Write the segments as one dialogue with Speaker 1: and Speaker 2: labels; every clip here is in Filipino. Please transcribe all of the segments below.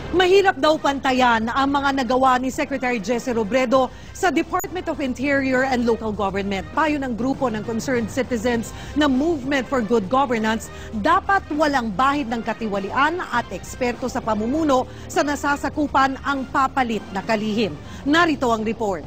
Speaker 1: Mahirap daw pantayan ang mga nagawa ni Secretary Jesse Robredo sa Department of Interior and Local Government. Payo ng grupo ng concerned citizens na Movement for Good Governance, dapat walang bahid ng katiwalian at eksperto sa pamumuno sa nasasakupan ang papalit na kalihim. Narito ang report.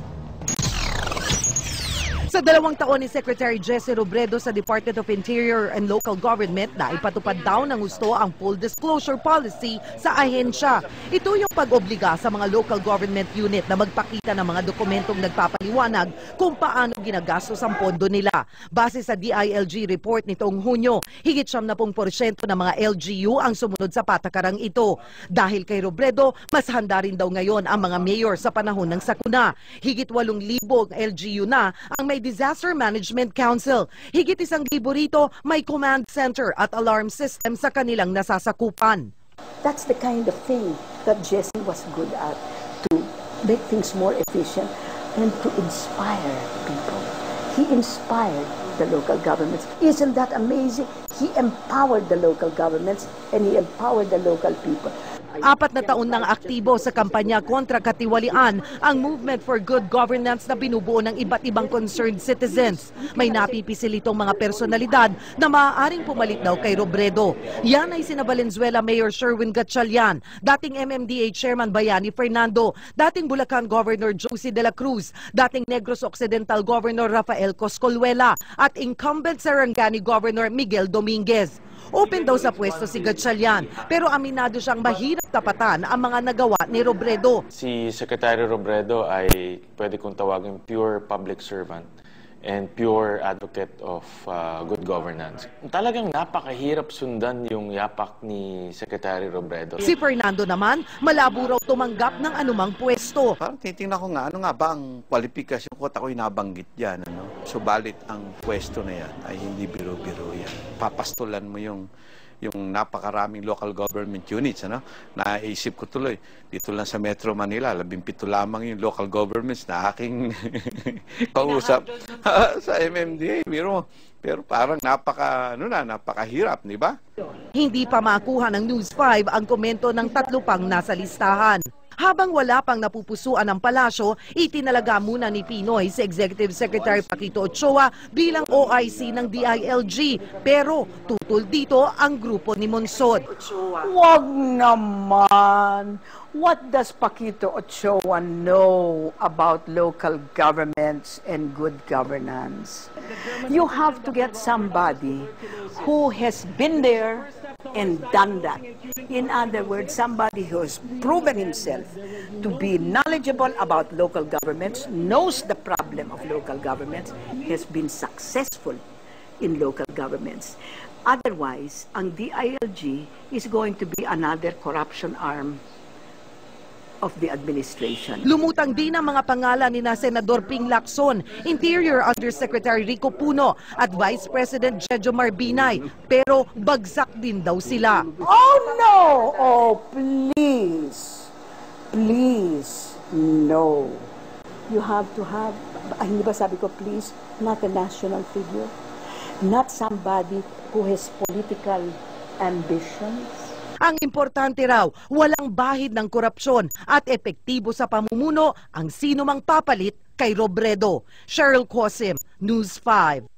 Speaker 1: Sa 2 taon ni Secretary Jesse Robredo sa Department of Interior and Local Government na ipatupad daw ng gusto ang full disclosure policy sa ahensya. Ito yung pag-obliga sa mga local government unit na magpakita ng mga dokumentong nagpapaliwanag kung paano ginagastos ang pondo nila. Base sa DILG report nitong Hunyo, higit 70% ng mga LGU ang sumunod sa patakarang ito. Dahil kay Robredo, mas handa rin daw ngayon ang mga mayor sa panahon ng sakuna. Higit 8,000 LGU na ang may Disaster Management Council. Higit 1,000 rito may command center at alarm system sa kanilang nasasakupan.
Speaker 2: That's the kind of thing that Jesse was good at, to make things more efficient and to inspire people. He inspired the local governments. Isn't that amazing? He empowered the local governments and he empowered the local people.
Speaker 1: 4 na taon nang aktibo sa kampanya kontra katiwalian ang Movement for Good Governance na binubuo ng iba't ibang concerned citizens. May napipisil itong mga personalidad na maaaring pumalit daw kay Robredo. Yan ay sina Valenzuela Mayor Sherwin Gatchalian, dating MMDA Chairman Bayani Fernando, dating Bulacan Governor Josie de la Cruz, dating Negros Occidental Governor Rafael Coscolluela at incumbent Sarangani Governor Miguel Dominguez. Open daw sa pwesto si Gatchalian, pero aminado siyang mahirap tapatan ang mga nagawa ni Robredo.
Speaker 3: Si Secretary Robredo ay pwede kong tawagin pure public servant and pure advocate of good governance. Talagang napakahirap sundan yung yapak ni Secretary Robredo.
Speaker 1: Si Fernando naman, malabo raw tumanggap ng anumang pwesto.
Speaker 4: Parang titingnan ko nga, ano nga ba ang kwalifikasyon ko at ako'y nabanggit dyan. Ano? Subalit ang pwesto na yan ay hindi biro-biro yan. Papastulan mo yung napakaraming local government units. Ano? Naisip ko tuloy, dito lang sa Metro Manila, 17 lamang yung local governments na aking kausap sa MMDA. Pero parang napakahirap, di ba?
Speaker 1: Hindi pa makuha ng News 5 ang komento ng 3 pang nasa listahan. Habang wala pang napupusuan ng palasyo, itinalaga muna ni Pinoy si Executive Secretary Paquito Ochoa bilang OIC ng DILG. Pero tutol dito ang grupo ni Monsod.
Speaker 2: Wag naman! What does Paquito Ochoa know about local governments and good governance? You have to get somebody who has been there and done that. In other words, somebody who has proven himself to be knowledgeable about local governments, knows the problem of local governments, has been successful in local governments. Otherwise, ang DILG is going to be another corruption arm of the administration.
Speaker 1: Lumutang din ang mga pangalan ni Senador Ping Lacson, Interior Undersecretary Rico Puno at Vice President Jejo Marbinay. Pero bagsak din daw sila.
Speaker 2: Oh no! Oh please! Please, no. You have to have, hindi ba sabi ko please, not a national figure, not somebody who has political ambitions.
Speaker 1: Ang importante raw, walang bahid ng korupsyon at epektibo sa pamumuno ang sino mang papalit kay Robredo. Cheryl Cosim, News 5.